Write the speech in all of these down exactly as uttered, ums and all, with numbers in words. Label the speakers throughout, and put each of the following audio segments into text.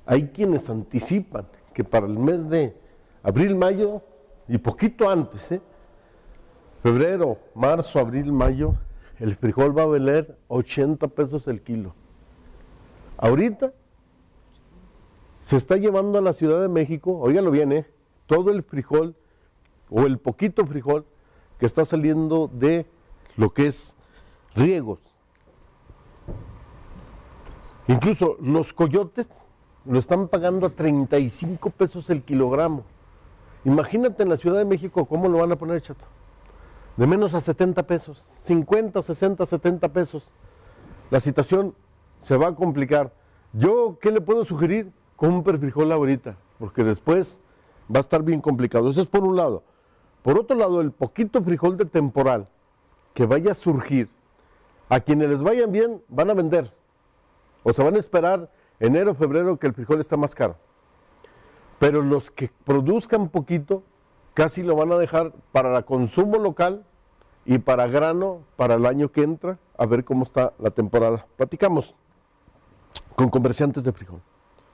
Speaker 1: Hay quienes anticipan que para el mes de abril, mayo y poquito antes, ¿eh? febrero, marzo, abril, mayo, el frijol va a valer ochenta pesos el kilo. Ahorita se está llevando a la Ciudad de México, óigalo bien, ¿eh? todo el frijol o el poquito frijol que está saliendo de lo que es riegos. Incluso los coyotes lo están pagando a treinta y cinco pesos el kilogramo. Imagínate en la Ciudad de México cómo lo van a poner, chato. De menos a setenta pesos, cincuenta, sesenta, setenta pesos. La situación se va a complicar. Yo, ¿qué le puedo sugerir? Compre frijol ahorita, porque después va a estar bien complicado. Eso es por un lado. Por otro lado, el poquito frijol de temporal que vaya a surgir, a quienes les vayan bien, van a vender. O se van a esperar enero, febrero, que el frijol está más caro. Pero los que produzcan poquito, casi lo van a dejar para el consumo local y para grano para el año que entra, a ver cómo está la temporada. Platicamos con comerciantes de frijol.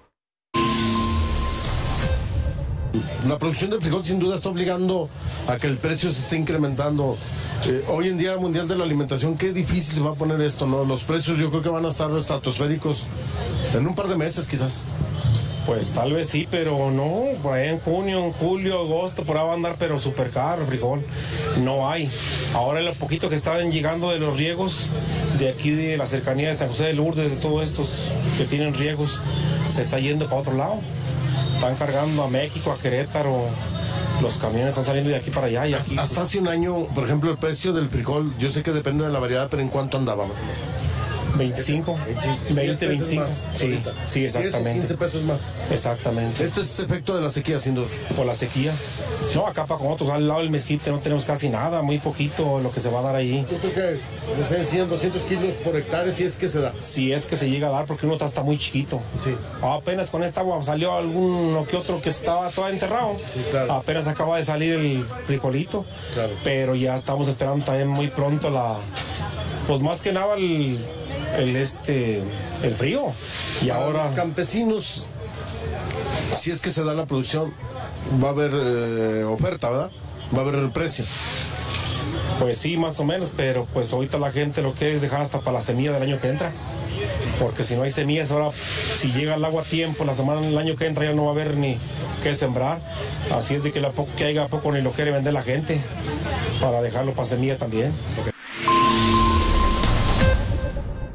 Speaker 1: La producción de frijol sin duda está obligando a que el precio se esté incrementando. Eh, hoy en día Mundial de la Alimentación, qué difícil va a poner esto, ¿no? Los precios yo creo que van a estar estratosféricos en un par de meses quizás.
Speaker 2: Pues tal vez sí, pero no, por ahí en junio, en julio, agosto, por ahí va a andar, pero súper caro el frijol. No hay. Ahora lo poquito que están llegando de los riegos, de aquí de la cercanía de San José de Lourdes, de todos estos que tienen riegos, se está yendo para otro lado. Están cargando a México, a Querétaro, los camiones están saliendo de aquí para allá. Y aquí,
Speaker 1: hasta, hasta hace un año, por ejemplo, el precio del frijol, yo sé que depende de la variedad, pero ¿en cuánto andaba más o menos?
Speaker 2: veinticinco, veinte, veinticinco. Sí, sí, exactamente.
Speaker 1: quince pesos más.
Speaker 2: Exactamente.
Speaker 1: Esto es efecto de la sequía, sin duda.
Speaker 2: Por la sequía. No, acá para con otros, al lado del mezquite no tenemos casi nada, muy poquito lo que se va a dar ahí.
Speaker 1: Yo creo que, no sé, cien, doscientos kilos por hectárea, si es que se da.
Speaker 2: Si es que se llega a dar, porque uno está, está muy chiquito.
Speaker 1: Sí.
Speaker 2: Apenas con esta agua salió alguno que otro que estaba todo enterrado.
Speaker 1: Sí, claro.
Speaker 2: Apenas acaba de salir el frijolito.
Speaker 1: Claro.
Speaker 2: Pero ya estamos esperando también muy pronto la... Pues más que nada el... el este el frío y
Speaker 1: para
Speaker 2: ahora
Speaker 1: los campesinos, si es que se da la producción, va a haber eh, oferta, ¿verdad? Va a haber precio.
Speaker 2: Pues sí, más o menos, pero pues ahorita la gente lo que es dejar hasta para la semilla del año que entra, porque si no hay semillas ahora, si llega el agua a tiempo, la semana del año que entra ya no va a haber ni qué sembrar, así es de que la poco que haya poco ni lo quiere vender la gente para dejarlo para semilla también. Okay.